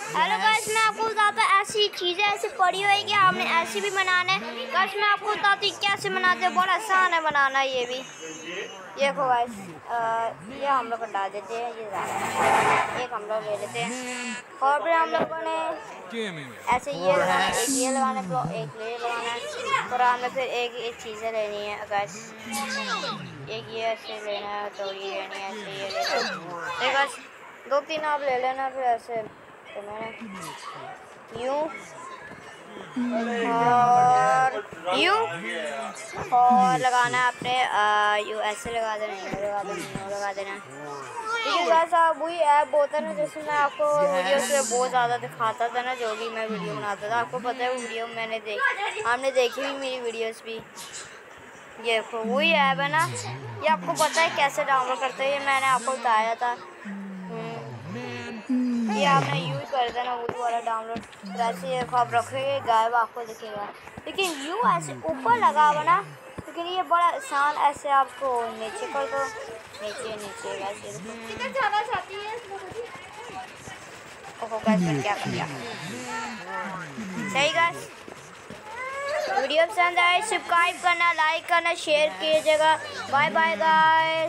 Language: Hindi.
हेलो गाइस, मैं आपको बताता हूँ ऐसी चीज़ें ऐसी पड़ी हुई कि आपने ऐसी भी बनाना है। गाइस मैं आपको बताती हूँ कैसे बनाते हैं, बहुत आसान है बनाना ये भी। ये देखो गाइस, ये हम लोग डाल देते हैं, ये ज़्यादा एक हम लोग ले लेते हैं। और फिर हम लोगों ने ऐसे ये लगाना, एक ये लगाना, एक ये लगाना है। और हमें फिर एक चीज़ें लेनी है गाइस, एक ये ऐसे लेना है, तो ये लेनी है ऐसे, ये लेना है गाइस। 2-3 आप ले लेना फिर ऐसे। तो मैंने यूँ और यूँ और लगाना है अपने, यूँ ऐसे लगा देना, यूँ लगा देना, यूँ लगा देना। देखिए गाइस, वही ऐप होता है ना, जैसे मैं आपको वीडियो से बहुत ज़्यादा दिखाता था ना, जो भी मैं वीडियो बनाता था। आपको पता है वो वीडियो मैंने आपने देखी भी मेरी वीडियोस भी। ये देखो वही ऐप है ना, ये आपको पता है कैसे डाउनलोड करते हैं, ये मैंने आपको बताया था। ये आपने यूज़ कर देना वही वाला डाउनलोड। तो ऐसे ये आप रखोगे, गायब आपको दिखेगा। लेकिन यूँ ऐसे ऊपर लगा हुआ ना, लेकिन ये बड़ा आसान, ऐसे आपको नीचे कर दो, नीचे नीचे ऐसे। किधर जाना चाहती है? ओहो गाइस, मैं क्या कर दिया। सही गाइस, वीडियो पसंद आए सब्सक्राइब करना, लाइक करना, शेयर कीजिएगा। Bye bye guys.